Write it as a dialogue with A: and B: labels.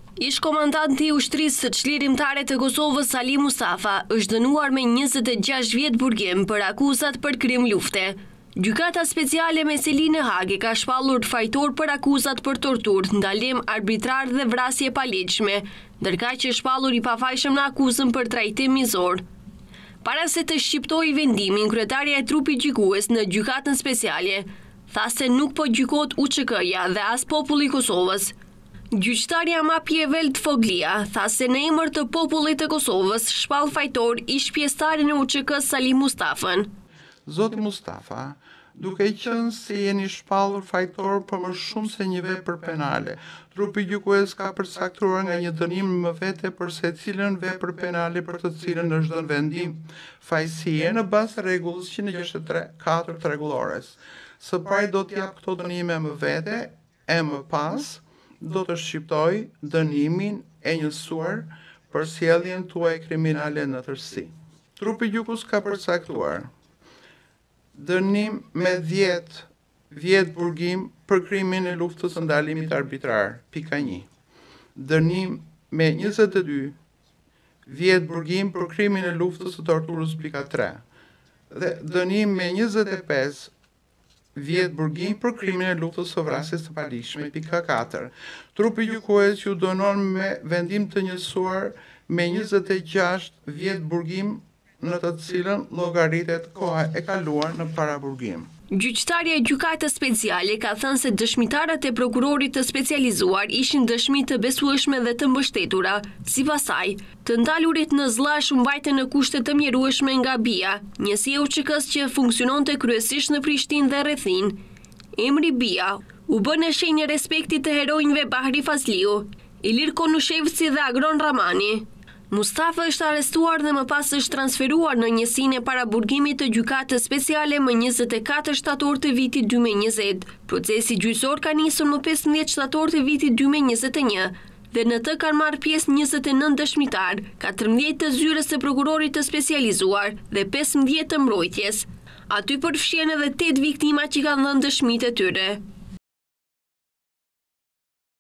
A: Ish komandanti i ushtrisë së çlirimtare të Kosovës Ali Mustafa është dënuar me 26 vjet burgim për akuzat për krim lufte. Gjykata speciale me Selin e Hagi ka shpallur fajtor për akuzat për torturë, ndalim arbitrar dhe vrasje paligjshme, ndërkaq që shpallur i pafajshëm në akuzën për trajtim mizor. Para se të shqiptojë vendimin, kryetarja e trupit gjykues në gjykatën speciale tha se nuk po gjykot UÇK-ja dhe as populli i Kosovës. Gjyqtarja Mapjeveld Foglia tha se në emër të popullit të Kosovës shpall fajtor ish pjesëtarin e UÇK-s Ali Mustafën.
B: Zoti Mustafa, duke qenë se jeni shpallur fajtor për më shumë se një vepër penale, trupi gjykues ka përcaktuar nga një dënim më vete për secilën vepër penale për të cilën është dhënë vendim fajësie në bazë rregullës 163 të rregullores. Së pari do të jap këto dënime më vete e më pas do të shqiptoj dënimin e njësuar për sjelljen tuaj kriminale në tërësi. Trupi gjykues ka përcaktuar dënim me 10 vjet burgim për krimin e luftës së ndalimit arbitrar, pika 1. Dënim me 22 vjet burgim për krimin e luftës së torturës, pika 3. Dhe dënim me 25 vjet burgim për krimin e luftës së vrasjes së paligjshme, pika 4. Trupi gjykues ju dënon me vendim të njësuar me 26 vjet burgim në të cilën llogaritet koha e kaluar në paraburgim.
A: Gjyqtarja e gjykatës speciale ka thënë se dëshmitarët e prokurorit të specializuar ishin dëshmi të besueshme dhe të mbështetura. Sipas saj, të ndalurit në zllash u mbajtën në kushte të mjerueshme nga BIA, njësia e UÇK-s që funksiononte kryesisht në Prishtinë dhe rrethin. Emri BIA u bë në shenjë respekti të heronjve Bahri Fazliu, Ilir Konushevci dhe Agron Ramani. Mustafa është arrestuar dhe më pas është transferuar në njësinë e paraburgimit të gjykatës speciale më 24 shtator të vitit 2020. Procesi gjyqësor ka nisur më 15 shtator të vitit 2021 dhe në të kanë marrë pjesë 29 dëshmitar, 14 të zyrës së prokurorit të specializuar dhe 15 të mbrojtjes. Aty përfshihen edhe 8 viktima që kanë dhënë dëshmitë e tyre.